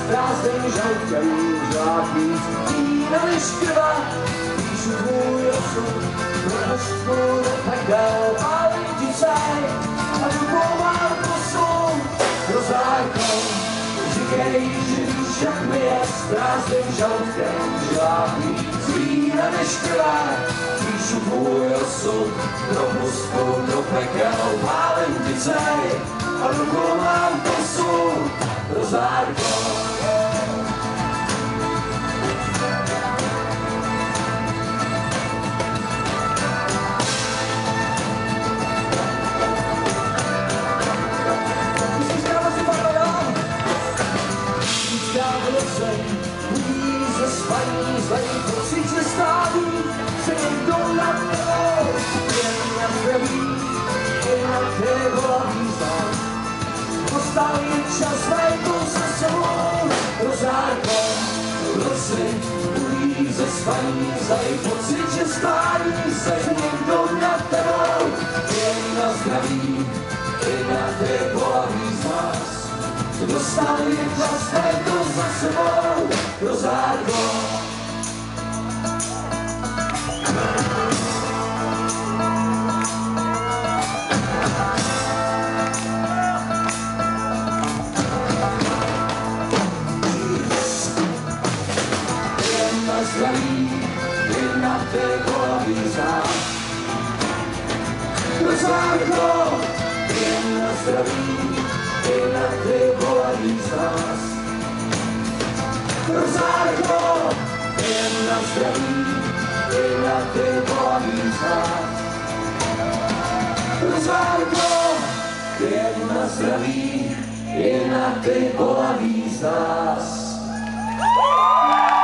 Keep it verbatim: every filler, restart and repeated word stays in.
Prázdnej žaludkem žák víc vína než krva. Píšu tvůj osud pro hořku do pekel, pálím ti caj a rukou mám posun. Rozárko, říkej, že víš, jak mi je s prázdným žaludkem žák víc vína než krva. Píšu tvůj osud pro hořku do pekel, pálím ti caj a rukou mám posun. Rozárko. Ze spaní, zlej pocit ze stání, se někdo nad tebou, jen na zdraví, jen na tebo a význam. Postal je čas, vejtou se sebou, rozárko, prosy, budí ze spaní, zlej pocit ze stání, se někdo nad tebou, jen na zdraví, jen na tebo a význam. Dostal je čas, vejtou za sebou, rozárko. Jen na zdraví, jen na tebo a význam. Rozárko, jen na zdraví, jen na tebo a význam. Rozárko, jen na zdraví, jen na tebo a význam. Rozárko, jen na zdraví, jen na tebo a význam.